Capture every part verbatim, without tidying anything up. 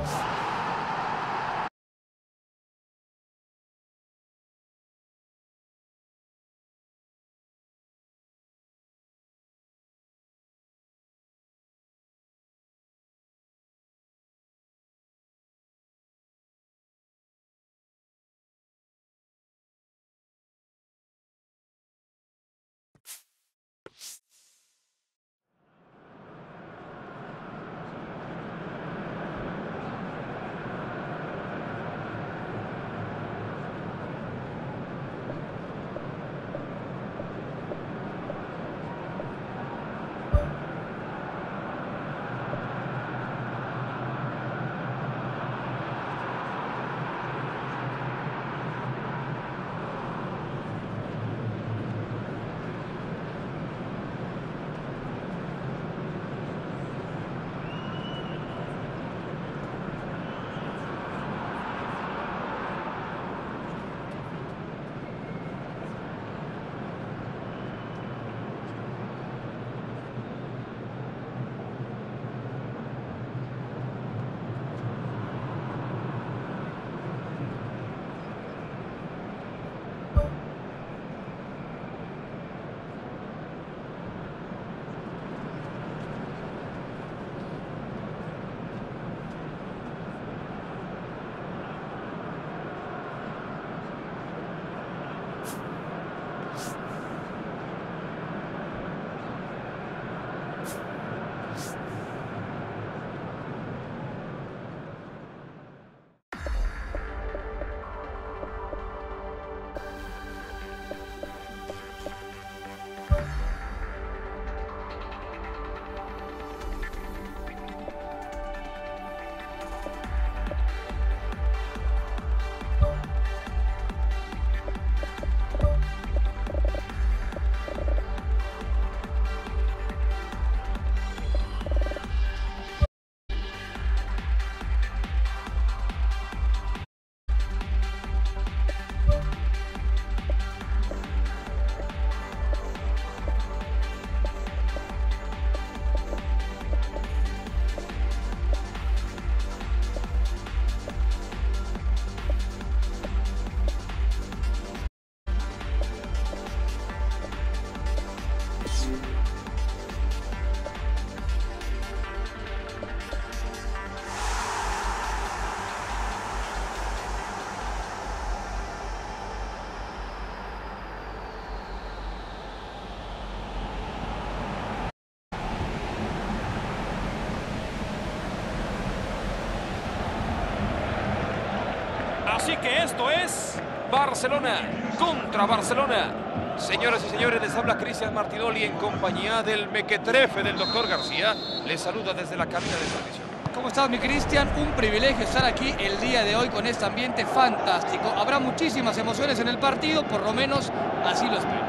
Así que esto es Barcelona contra Barcelona. Señoras y señores, les habla Cristian Martinoli en compañía del mequetrefe del doctor García. Les saluda desde la cabina de transmisión. ¿Cómo estás, mi Cristian? Un privilegio estar aquí el día de hoy con este ambiente fantástico. Habrá muchísimas emociones en el partido, por lo menos así lo espero.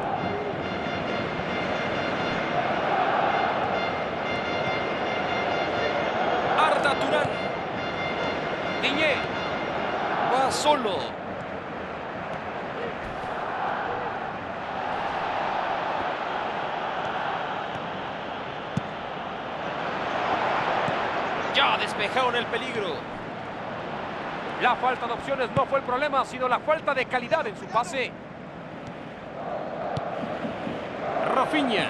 Arda Turán. Diñé. Va solo. Ya despejaron el peligro. La falta de opciones no fue el problema, sino la falta de calidad en su pase. Rafinha.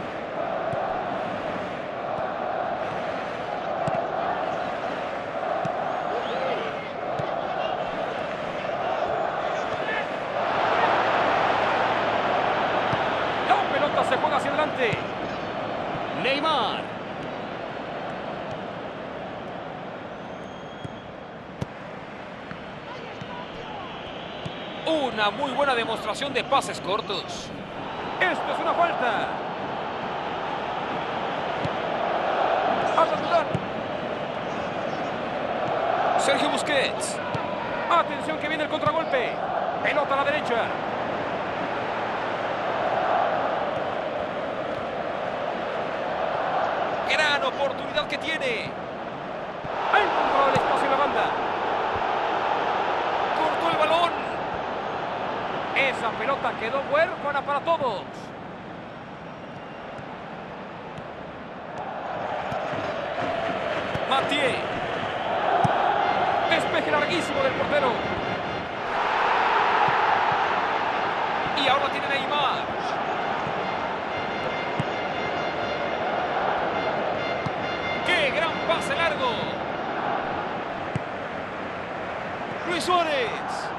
La pelota se juega hacia adelante. Neymar. Una muy buena demostración de pases cortos. Esto es una falta. Arda Turán. Sergio Busquets. Atención que viene el contragolpe. Pelota a la derecha. Gran oportunidad que tiene. Ha encontrado el espacio en la banda. Cortó el balón. Esa pelota quedó huérfana para todos. Mathieu. Despeje larguísimo del portero. Y ahora tiene Neymar. ¡Qué gran pase largo! Luis Suárez.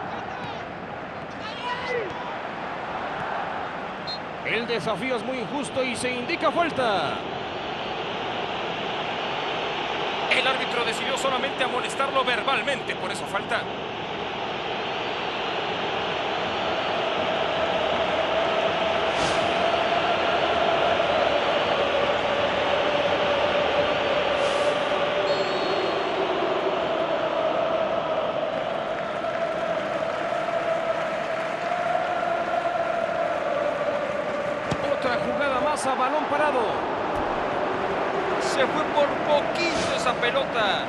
El desafío es muy injusto y se indica falta. El árbitro decidió solamente amonestarlo verbalmente por esa falta. Otra jugada más a balón parado. Se fue por poquito esa pelota.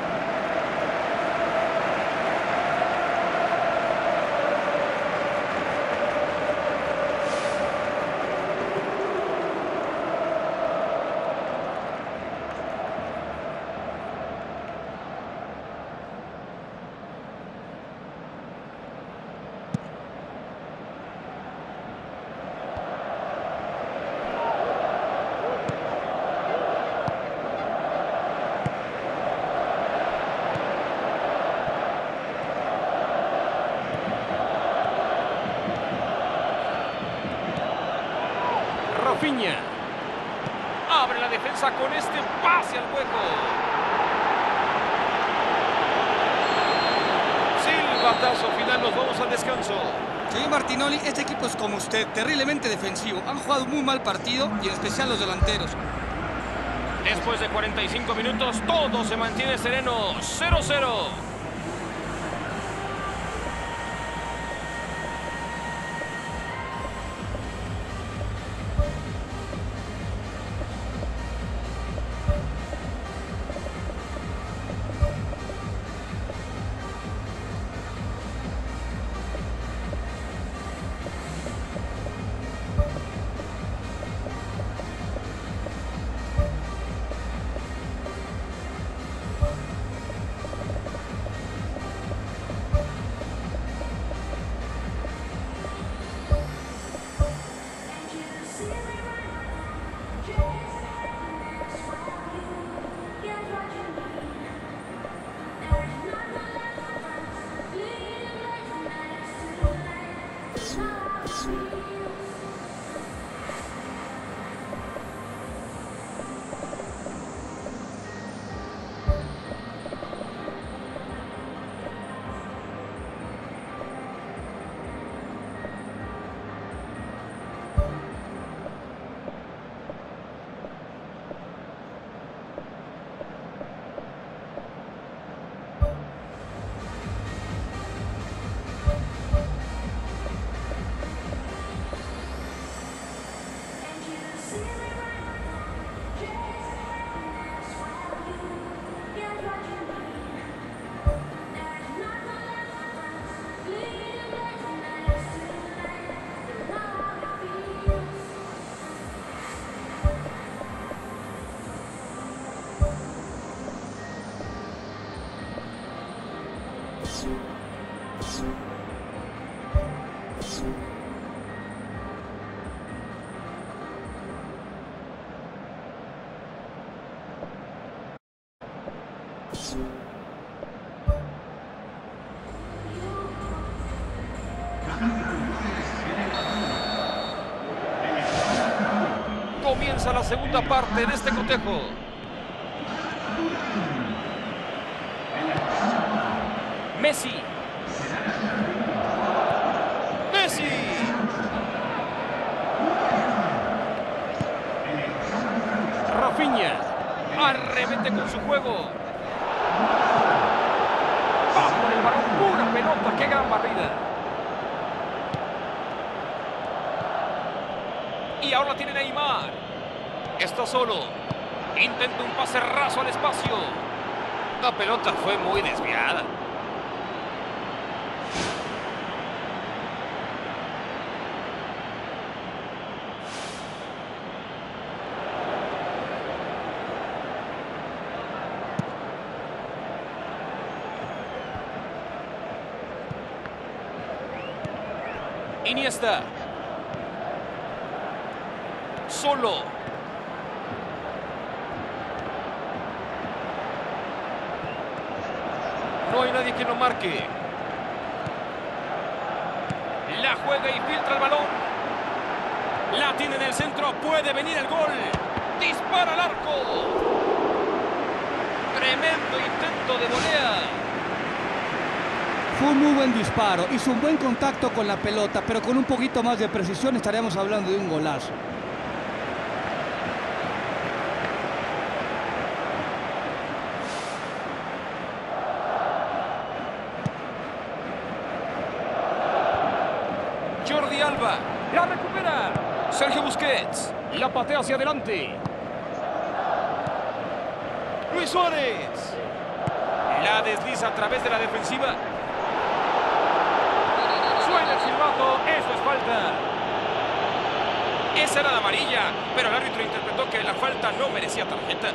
Rafinha. Abre la defensa con este pase al hueco. Silbatazo final, nos vamos al descanso. Señor Martinoli, este equipo es como usted, terriblemente defensivo. Han jugado muy mal partido y en especial los delanteros. Después de cuarenta y cinco minutos, todo se mantiene sereno. cero cero. Comienza la segunda parte de este cotejo. Messi. Messi. Rafinha. Arremete con su juego. Va por el balón, pura pelota, qué gran barrida. Y ahora tiene Neymar. Está solo. Intenta un pase raso al espacio. La pelota fue muy desviada. Iniesta. Solo. No hay nadie que lo marque. La juega y filtra el balón. La tiene en el centro. Puede venir el gol. Dispara al arco. Tremendo intento de volea. Fue un muy buen disparo. Hizo un buen contacto con la pelota, pero con un poquito más de precisión estaríamos hablando de un golazo. Jordi Alba. La recupera. Sergio Busquets. La patea hacia adelante. Luis Suárez. La desliza a través de la defensiva. Suena el silbato. Eso es falta. Esa era la amarilla, pero el árbitro interpretó que la falta no merecía tarjeta.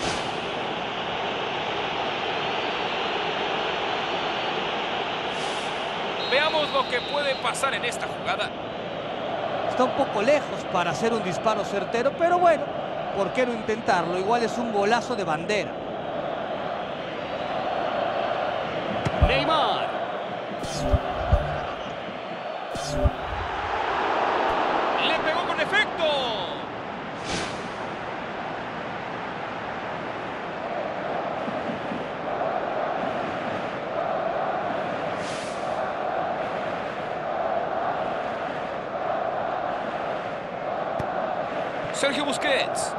Veamos lo que puede pasar en esta jugada. Está un poco lejos para hacer un disparo certero, pero bueno, ¿por qué no intentarlo? Igual es un golazo de bandera. Neymar. Le pegó con efecto. Sergio Busquets.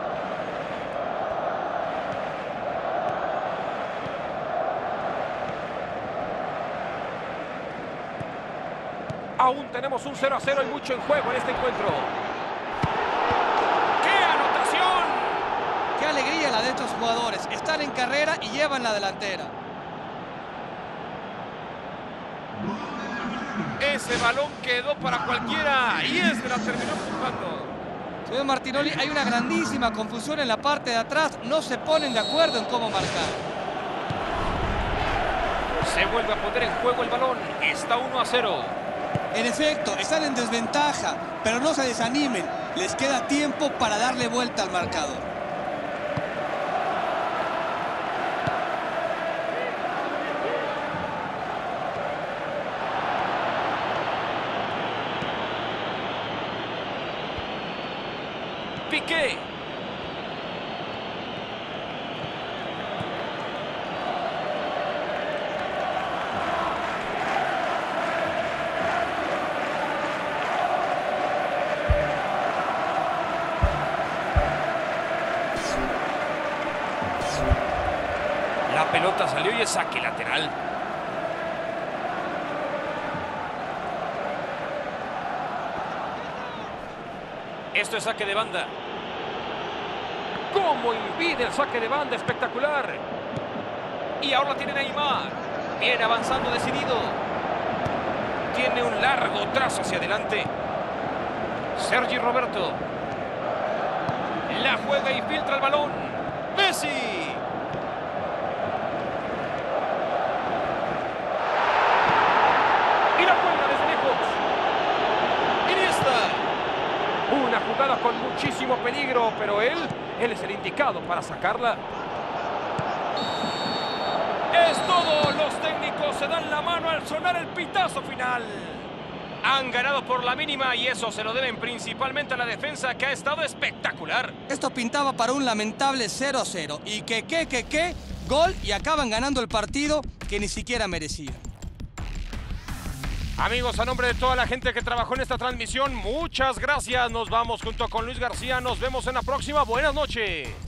Aún tenemos un cero a cero y mucho en juego en este encuentro. ¡Qué anotación! ¡Qué alegría la de estos jugadores! Están en carrera y llevan la delantera. Ese balón quedó para cualquiera y este la terminó empujando. Señor Martinoli, hay una grandísima confusión en la parte de atrás. No se ponen de acuerdo en cómo marcar. Se vuelve a poner en juego el balón. Está uno a cero. En efecto, están en desventaja, pero no se desanimen. Les queda tiempo para darle vuelta al marcador. Piqué. La pelota salió y es saque lateral. Esto es saque de banda. ¿Cómo impide el saque de banda? Espectacular. Y ahora tiene Neymar. Viene avanzando decidido. Tiene un largo trazo hacia adelante. Sergi Roberto. La juega y filtra el balón. Messi. Y la cuelga desde lejos. Iniesta. Una jugada con muchísimo peligro, pero él, él es el indicado para sacarla. Es todo. Los técnicos se dan la mano al sonar el pitazo final. Han ganado por la mínima y eso se lo deben principalmente a la defensa, que ha estado espectacular. Esto pintaba para un lamentable cero a cero. Y que, que, que, que, gol y acaban ganando el partido que ni siquiera merecían. Amigos, a nombre de toda la gente que trabajó en esta transmisión, muchas gracias. Nos vamos junto con Luis García. Nos vemos en la próxima. Buenas noches.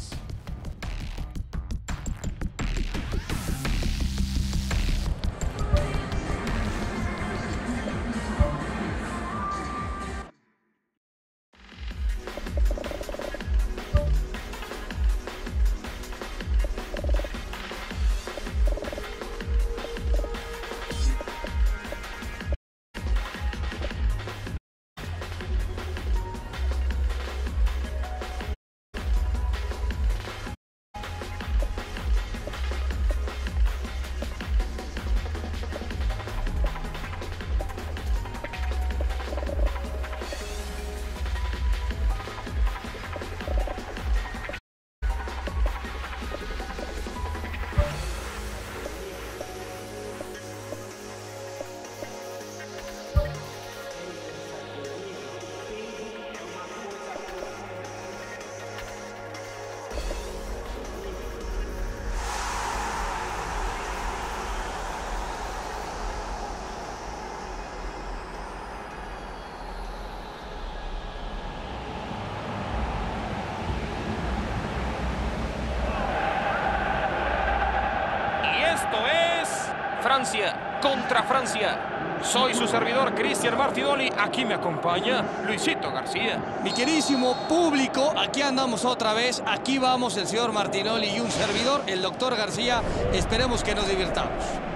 esto es Francia contra Francia. Soy su servidor, Cristian Martinoli. Aquí me acompaña Luisito García. Mi queridísimo público, aquí andamos otra vez. Aquí vamos el señor Martinoli y un servidor, el doctor García. Esperemos que nos divirtamos.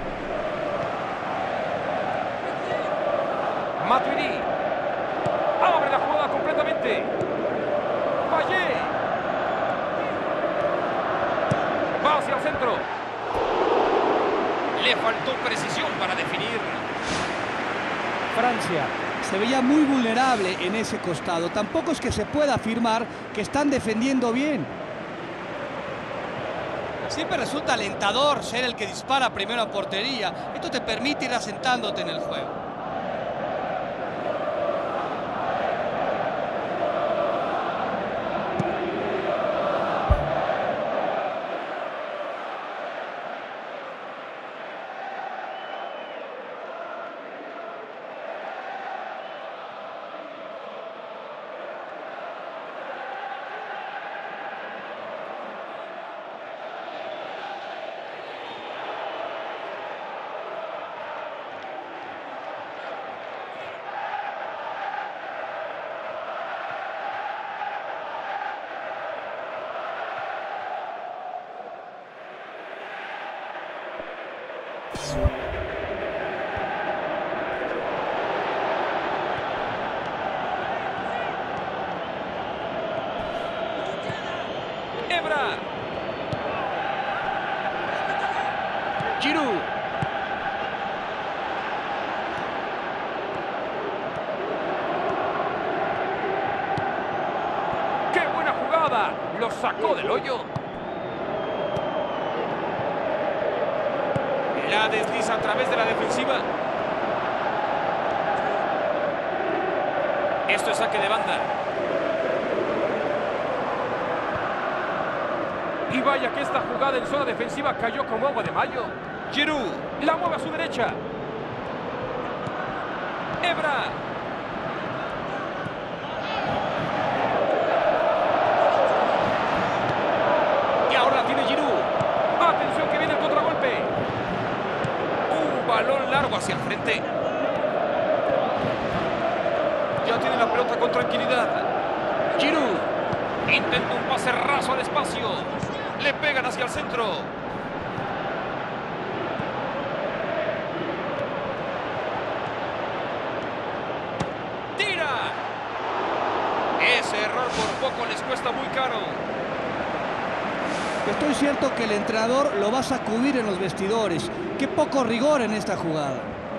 Matuidi. Abre la jugada completamente. Payet. Va hacia el centro. Le faltó precisión para definir. Francia se veía muy vulnerable en ese costado. Tampoco es que se pueda afirmar que están defendiendo bien. Siempre resulta alentador ser el que dispara primero a portería. Esto te permite ir asentándote en el juego. Ebra. Giroud. ¡Qué buena jugada! Lo sacó del hoyo. La desliza a través de la defensiva. Esto es saque de banda. Y vaya que esta jugada en zona defensiva cayó como agua de mayo. Giroud la mueve a su derecha. Ebra. Y ahora la tiene Giroud. Atención que viene el contragolpe. Un balón largo hacia el frente. Ya tiene la pelota con tranquilidad. Giroud intenta un pase raso al espacio. Le pegan hacia el centro. ¡Tira! Ese error por poco les cuesta muy caro. Estoy cierto que el entrenador lo va a sacudir en los vestidores. Qué poco rigor en esta jugada.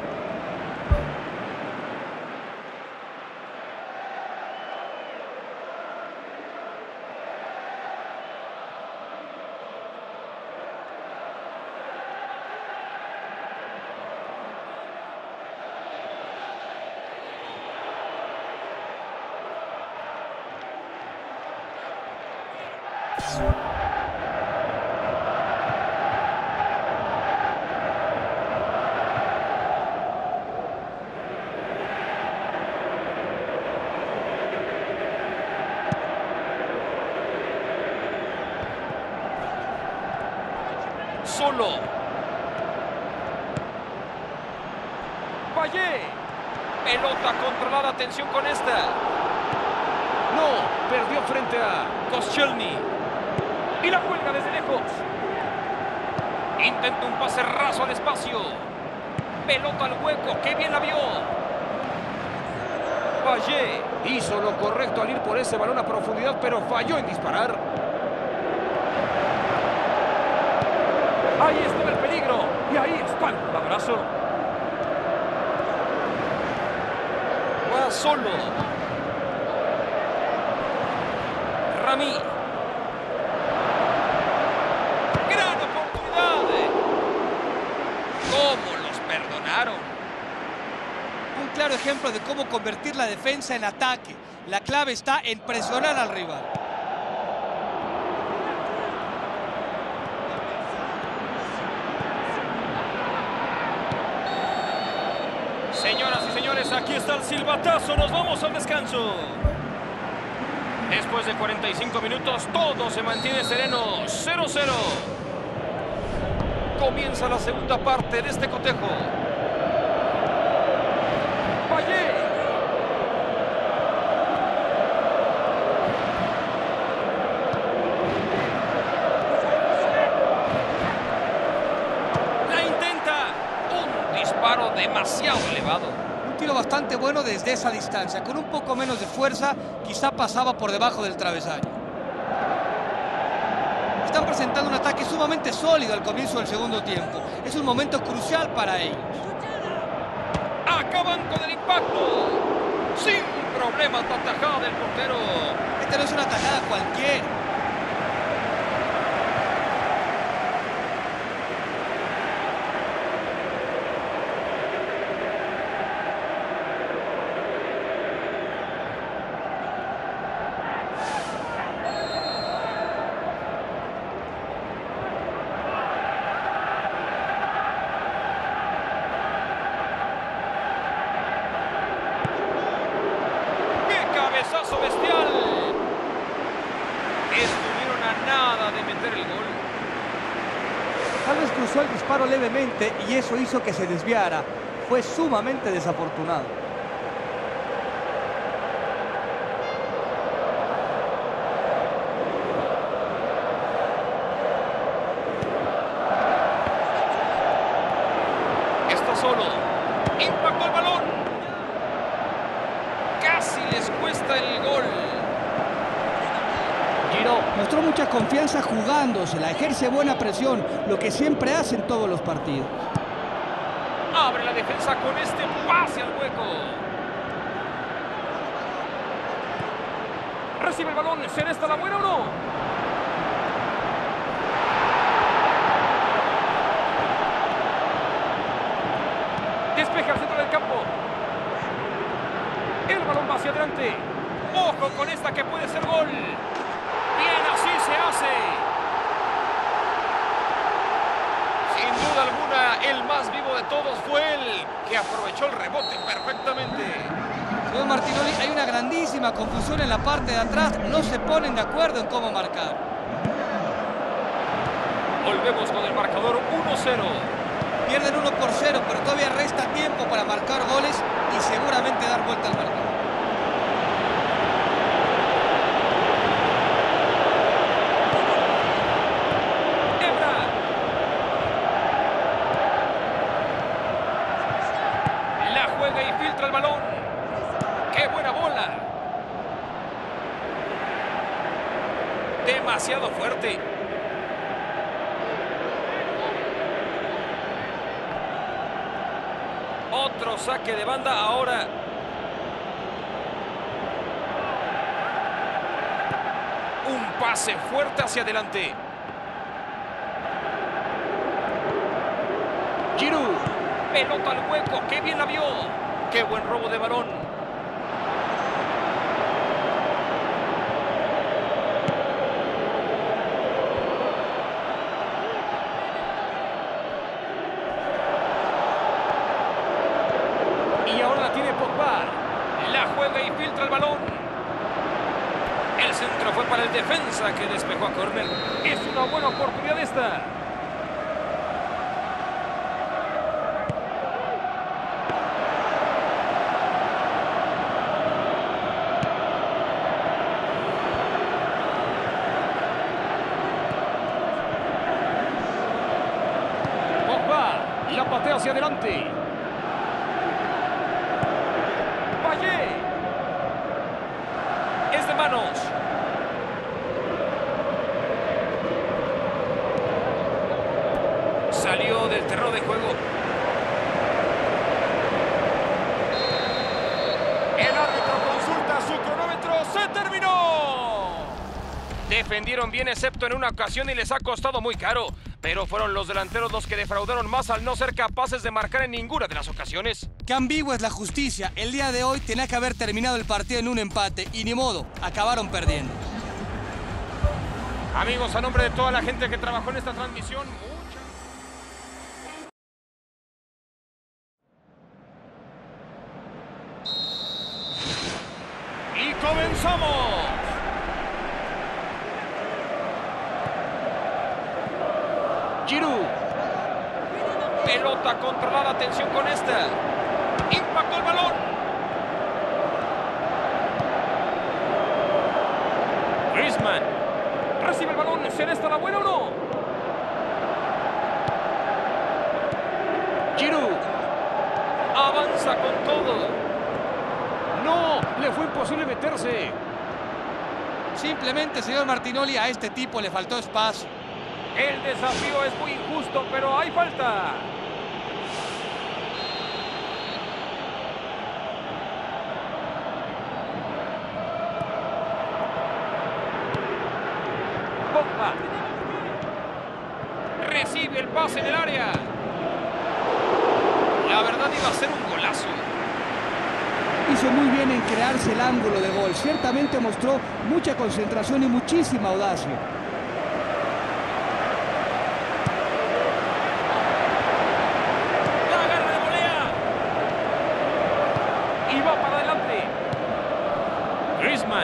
Solo. Payet. Pelota controlada. Atención con esta. No. Perdió frente a Koscielny. Y la cuelga desde lejos. Intenta un pase raso al espacio. Pelota al hueco. ¡Qué bien la vio! Payet hizo lo correcto al ir por ese balón a profundidad, pero falló en disparar. Ahí estaba el peligro. Y ahí está el abrazo. Va solo. Rami. Gran oportunidad. ¿Cómo los perdonaron? Un claro ejemplo de cómo convertir la defensa en ataque. La clave está en presionar al rival. Señoras y señores, aquí está el silbatazo. Nos vamos al descanso. Después de cuarenta y cinco minutos, todo se mantiene sereno. cero cero. Comienza la segunda parte de este cotejo. Valle. La intenta. Un disparo demasiado elevado. Un tiro bastante bueno desde esa distancia. Con un poco menos de fuerza, quizá pasaba por debajo del travesaño. Están presentando un ataque sumamente sólido al comienzo del segundo tiempo. Es un momento crucial para ellos. Acaban con el impacto. Sin problemas la tajada del portero. Esta no es una tajada cualquiera. Bestial. Estuvieron a nada de meter el gol. Tal vez cruzó el disparo levemente y eso hizo que se desviara. Fue sumamente desafortunado. Está solo. Impactó el balón. Casi les cuesta el gol. Giro mostró mucha confianza jugándosela, ejerce buena presión, lo que siempre hace en todos los partidos. Abre la defensa con este pase al hueco. Recibe el balón. ¿Será esta la buena o no? Despeja al centro del campo. El balón va hacia adelante. Ojo con esta que puede ser gol. Bien, así se hace. Sin duda alguna, el más vivo de todos fue él, que aprovechó el rebote perfectamente. Señor Martinoli, hay una grandísima confusión en la parte de atrás. No se ponen de acuerdo en cómo marcar. Volvemos con el marcador uno cero. Pierden uno por cero, pero todavía resta tiempo para marcar goles y seguramente dar vuelta al marcador. Y filtra el balón. ¡Qué buena bola! Demasiado fuerte. Otro saque de banda ahora. Un pase fuerte hacia adelante. Giroud. Pelota al hueco. ¡Qué bien la vio! ¡Qué buen robo de balón! Y ahora la tiene Pogba. La juega y filtra el balón. El centro fue para el defensa que despejó a córner. Es una buena oportunidad esta. La patea hacia adelante. Valle. Es de manos. Salió del terreno de juego. El árbitro consulta su cronómetro. ¡Se terminó! Defendieron bien excepto en una ocasión y les ha costado muy caro. Pero fueron los delanteros los que defraudaron más al no ser capaces de marcar en ninguna de las ocasiones. Qué ambigua es la justicia. El día de hoy tenía que haber terminado el partido en un empate y ni modo, acabaron perdiendo. Amigos, a nombre de toda la gente que trabajó en esta transmisión, muchas... ¡Y comenzamos! Giroud. Pelota controlada, atención con esta. Impactó el balón. Griezmann. Recibe el balón. ¿Será esta la buena o no? Giroud. Avanza con todo. No, le fue imposible meterse. Simplemente, señor Martinoli, a este tipo le faltó espacio. El desafío es muy injusto, pero hay falta. Pogba. Recibe el pase en el área. La verdad iba a ser un golazo. Hizo muy bien en crearse el ángulo de gol. Ciertamente mostró mucha concentración y muchísima audacia. La agarra de volea. Y va para adelante. Griezmann.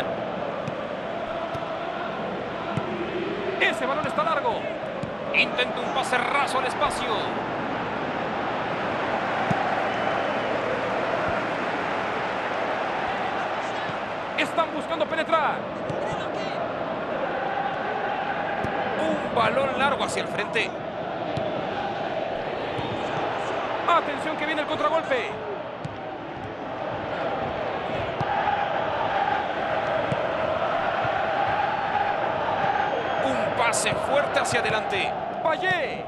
Ese balón está largo. Intenta un pase raso al espacio. Están buscando penetrar. Un balón largo hacia el frente. Atención que viene el contragolpe. Un pase fuerte hacia adelante. Payet.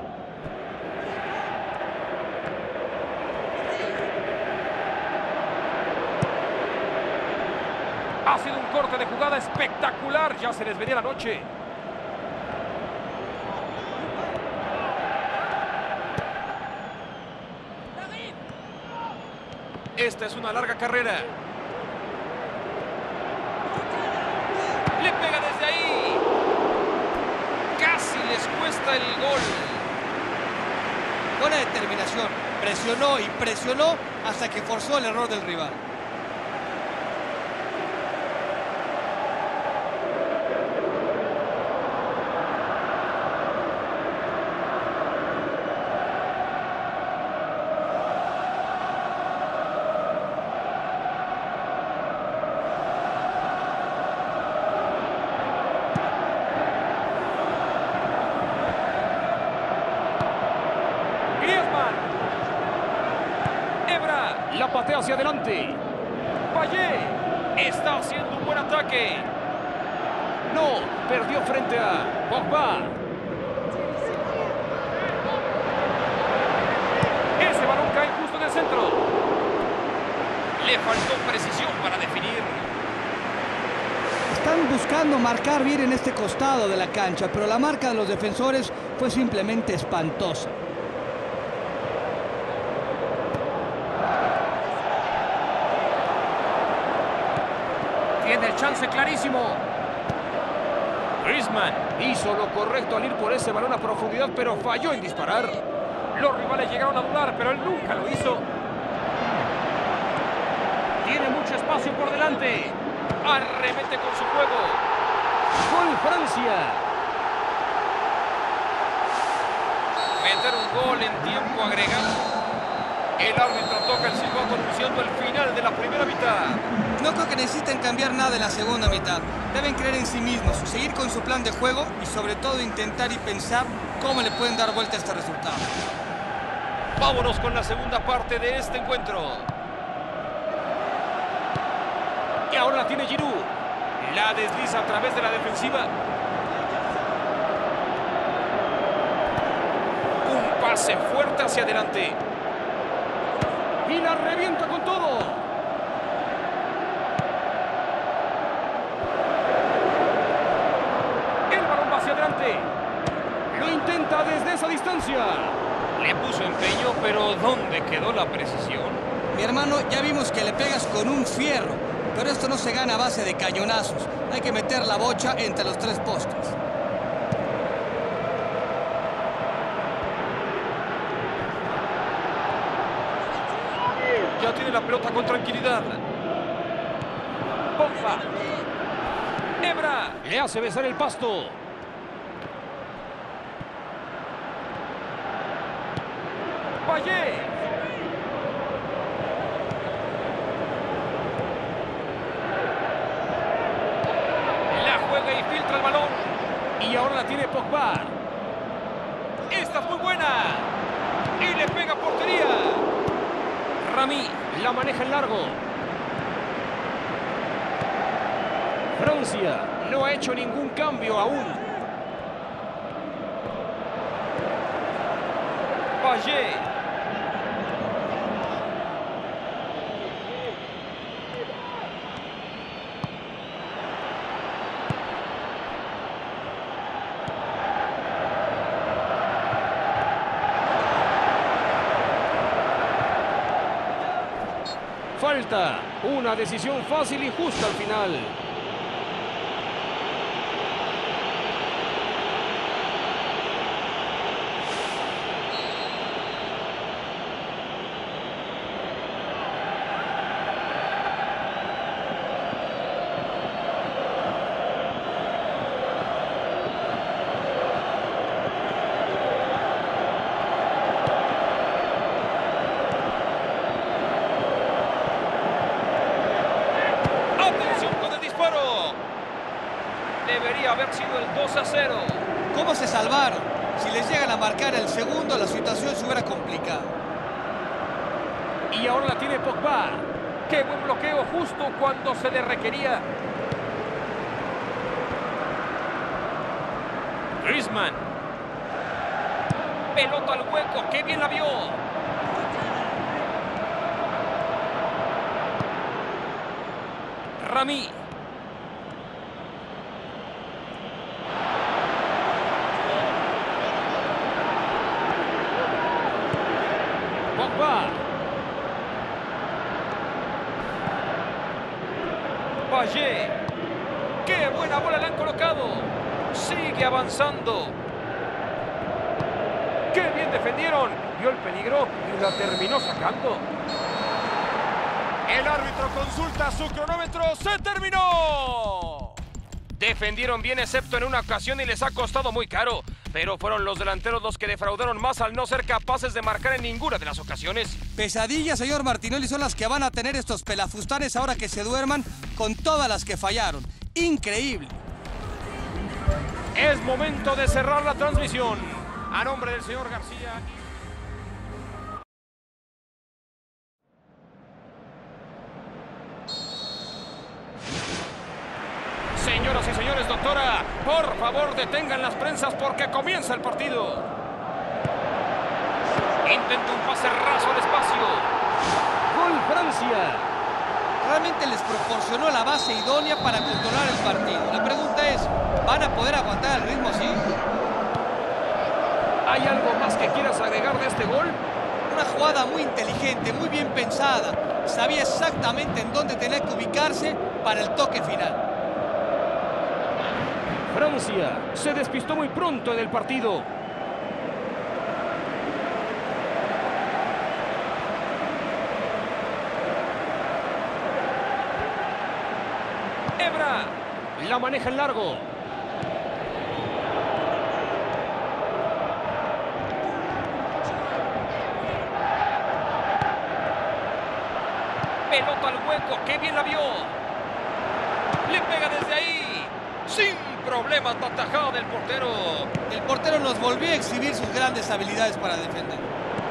Ha sido un corte de jugada espectacular. Ya se les venía la noche. Esta es una larga carrera. Le pega desde ahí. Casi les cuesta el gol. Buena determinación. Presionó y presionó hasta que forzó el error del rival. La patea hacia adelante. Payet. Está haciendo un buen ataque. No, perdió frente a Pogba. Ese balón cae justo en el centro. Le faltó precisión para definir. Están buscando marcar bien en este costado de la cancha, pero la marca de los defensores fue simplemente espantosa. Tiene el chance clarísimo. Griezmann Hizo lo correcto al ir por ese balón a profundidad, pero falló en disparar. Los rivales llegaron a dudar, pero él nunca lo hizo. Tiene mucho espacio por delante. arremete con su juego. Gol Francia. Meter un gol en tiempo agregado. El árbitro toca el silbato anunciando el final de la primera mitad. No creo que necesiten cambiar nada en la segunda mitad. Deben creer en sí mismos, seguir con su plan de juego y sobre todo intentar y pensar cómo le pueden dar vuelta a este resultado. Vámonos con la segunda parte de este encuentro. Y ahora la tiene Giroud. La desliza a través de la defensiva. Un pase fuerte hacia adelante. Y la revienta con todo. El balón va hacia adelante. Lo intenta desde esa distancia. Le puso empeño, pero ¿dónde quedó la precisión? Mi hermano, ya vimos que le pegas con un fierro, pero esto no se gana a base de cañonazos. Hay que meter la bocha entre los tres postes. Ya tiene la pelota con tranquilidad. Pogba. Ebra. Le hace besar el pasto. Valle. La juega y filtra el balón. Y ahora la tiene Pogba. Esta es muy buena. Y le pega a portería. Rami la maneja en largo. Francia no ha hecho ningún cambio aún. Valle. Falta. Una decisión fácil y justa al final. Debería haber sido el dos a cero. ¿Cómo se salvaron? Si les llegan a marcar el segundo, la situación se hubiera complicado. Y ahora la tiene Pogba. ¡Qué buen bloqueo justo cuando se le requería! Griezmann. Pelota al hueco. ¡Qué bien la vio! Rami. Pogba. Valle. ¡Qué buena bola le han colocado! Sigue avanzando. ¡Qué bien defendieron! Vio el peligro y la terminó sacando. El árbitro consulta su cronómetro. ¡Se terminó! Defendieron bien excepto en una ocasión y les ha costado muy caro. Pero fueron los delanteros los que defraudaron más al no ser capaces de marcar en ninguna de las ocasiones. Pesadillas, señor Martinoli, son las que van a tener estos pelafustanes ahora que se duerman con todas las que fallaron. Increíble. Es momento de cerrar la transmisión. A nombre del señor García. Señoras y señores, doctora, por favor detengan las prensas porque comienza el partido. Intenta un pase raso al espacio. Gol Francia. Realmente les proporcionó la base idónea para controlar el partido. La pregunta es, ¿van a poder aguantar el ritmo así? ¿Hay algo más que quieras agregar de este gol? Una jugada muy inteligente, muy bien pensada. Sabía exactamente en dónde tenía que ubicarse para el toque final. Francia se despistó muy pronto en el partido. Ebra la maneja en largo. Pelota al hueco, qué bien la vio. Le pega desde ahí. Sin problemas la tajada del portero. El portero nos volvió a exhibir sus grandes habilidades para defender.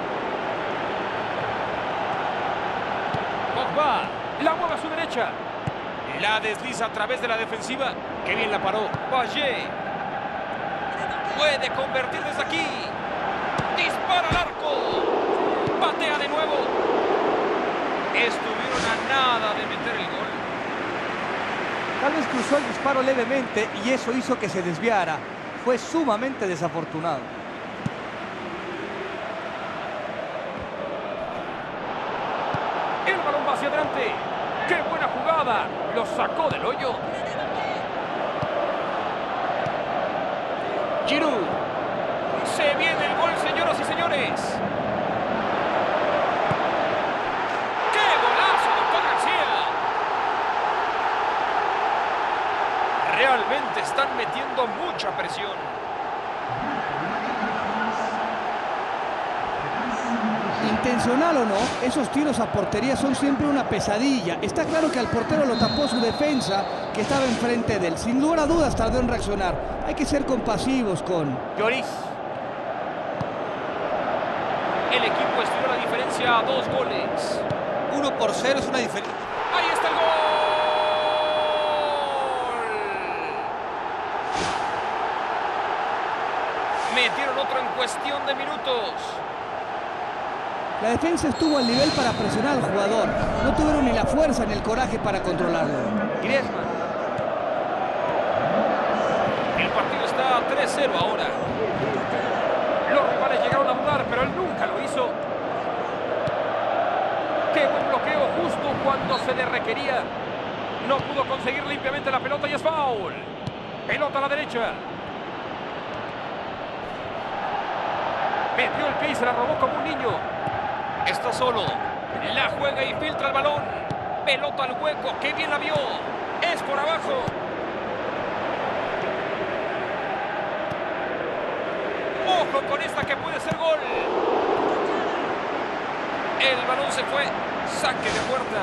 Pogba la mueve a su derecha. La desliza a través de la defensiva. Qué bien la paró. Valle. Puede convertir desde aquí. Dispara al arco. Patea de nuevo. Estuvieron a nada de meter el gol. Tal vez cruzó el disparo levemente y eso hizo que se desviara. Fue sumamente desafortunado. El balón va hacia adelante. ¡Qué buena jugada! Lo sacó del hoyo. Giroud. Se viene el gol, señoras y señores. Realmente están metiendo mucha presión. Intencional o no, esos tiros a portería son siempre una pesadilla. Está claro que al portero lo tapó su defensa, que estaba enfrente de él. Sin lugar a dudas tardó en reaccionar. Hay que ser compasivos con Lloris. El equipo estiró la diferencia a dos goles. Uno por cero es una diferencia. ¡Ahí está el gol! Metieron otro en cuestión de minutos. La defensa estuvo al nivel para presionar al jugador. No tuvieron ni la fuerza ni el coraje para controlarlo. Griezmann. El partido está tres cero ahora. Los rivales llegaron a dudar, pero él nunca lo hizo. ¡Qué buen bloqueo justo cuando se le requería! No pudo conseguir limpiamente la pelota y es foul. Pelota a la derecha. Metió el pie y se la robó como un niño. Está solo. La juega y filtra el balón. Pelota al hueco. ¡Qué bien la vio! Es por abajo. Ojo con esta que puede ser gol. El balón se fue. Saque de puerta.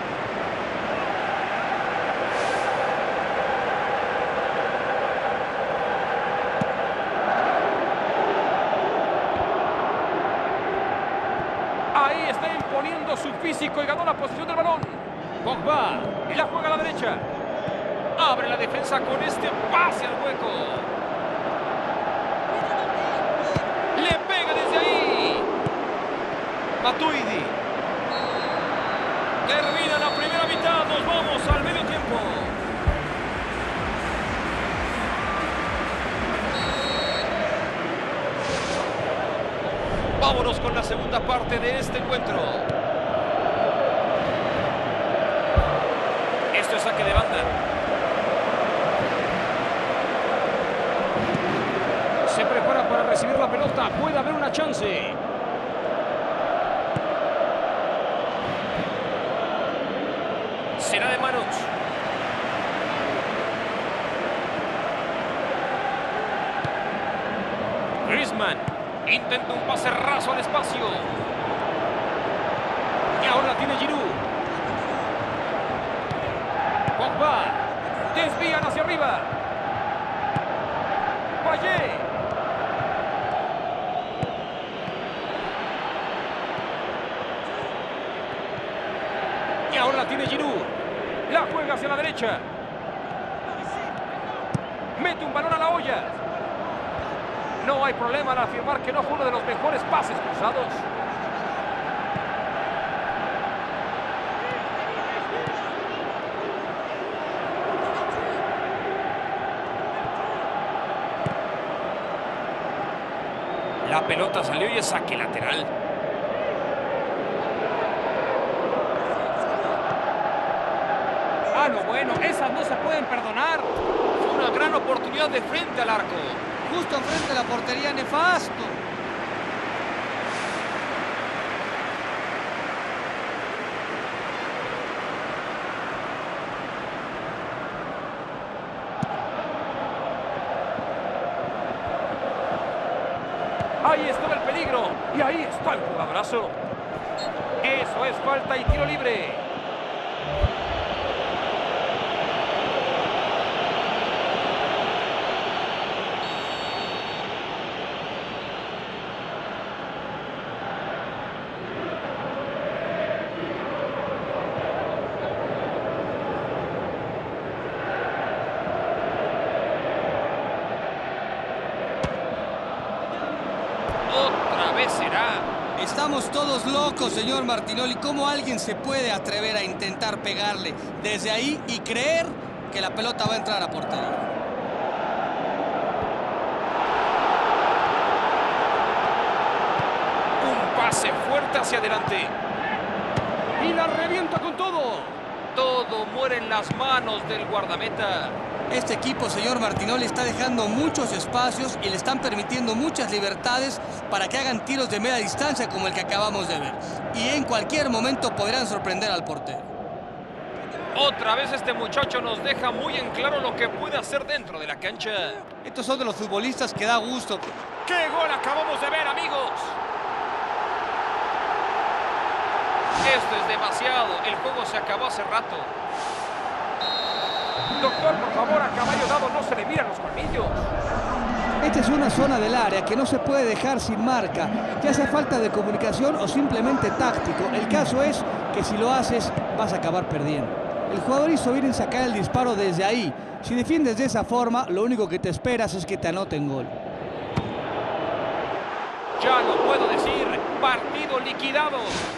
Ahí está imponiendo su físico y ganó la posición del balón. Pogba. Y la juega a la derecha. Abre la defensa con este pase al hueco. Le pega desde ahí. Matuidi. Termina la primera mitad. Nos vamos al medio tiempo. Vámonos con la segunda parte de este encuentro. Esto es saque de banda. Se prepara para recibir la pelota. Puede haber una chance. Será de manos. Griezmann intenta un pase raso al espacio. Y ahora la tiene Giroud. Pogba. Desvían hacia arriba. Valle. Y ahora la tiene Giroud. La juega hacia la derecha. Mete un balón a la olla. No hay problema al afirmar que no fue uno de los mejores pases cruzados. La pelota salió y es saque lateral. Ah, no, bueno, esas no se pueden perdonar. Fue una gran oportunidad de frente al arco. Justo enfrente de la portería, nefasto. Ahí estaba el peligro. Y ahí está el jugadorazo. Eso es falta y tiro libre. Otra vez será. Estamos todos locos, señor Martinoli. ¿Cómo alguien se puede atrever a intentar pegarle desde ahí y creer que la pelota va a entrar a portería? Un pase fuerte hacia adelante. Y la revienta con todo. Todo muere en las manos del guardameta. Este equipo, señor Martinoli, está dejando muchos espacios y le están permitiendo muchas libertades para que hagan tiros de media distancia como el que acabamos de ver. Y en cualquier momento podrán sorprender al portero. Otra vez este muchacho nos deja muy en claro lo que puede hacer dentro de la cancha. Estos son de los futbolistas que da gusto. ¡Qué gol acabamos de ver, amigos! demasiado. El juego se acabó hace rato. Doctor, por favor, a caballo dado no se le miran los colmillos. Esta es una zona del área que no se puede dejar sin marca, ya sea falta de comunicación o simplemente táctico. El caso es que si lo haces, vas a acabar perdiendo. El jugador hizo bien en sacar el disparo desde ahí. Si defiendes de esa forma, lo único que te esperas es que te anoten gol. Ya lo puedo decir, partido liquidado.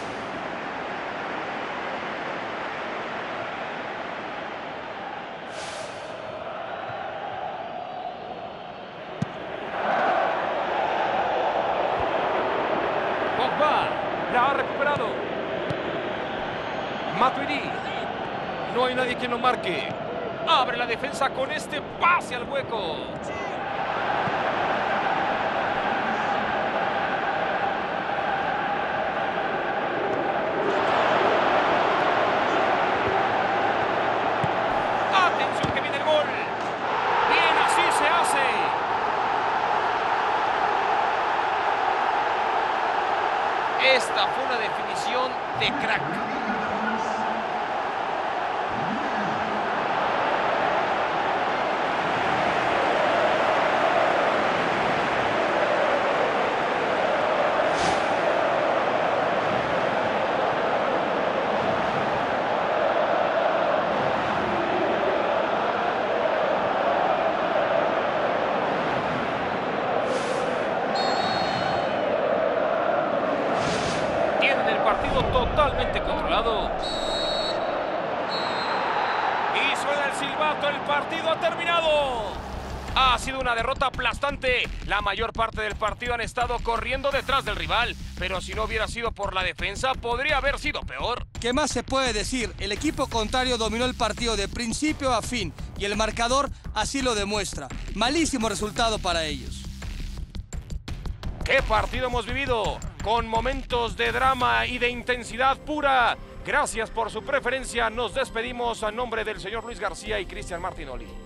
Pogba la ha recuperado. Matuidi. No hay nadie que lo marque. Abre la defensa con este pase al hueco. Atención que viene el gol. Bien, así se hace. Esta fue una definición de crack. Tienen el partido totalmente controlado. Y suena el silbato, el partido ha terminado. Ha sido una derrota aplastante. La mayor parte del partido han estado corriendo detrás del rival. Pero si no hubiera sido por la defensa, podría haber sido peor. ¿Qué más se puede decir? El equipo contrario dominó el partido de principio a fin y el marcador así lo demuestra. Malísimo resultado para ellos. ¡Qué partido hemos vivido! Con momentos de drama y de intensidad pura. Gracias por su preferencia. Nos despedimos a nombre del señor Luis García y Cristian Martinoli.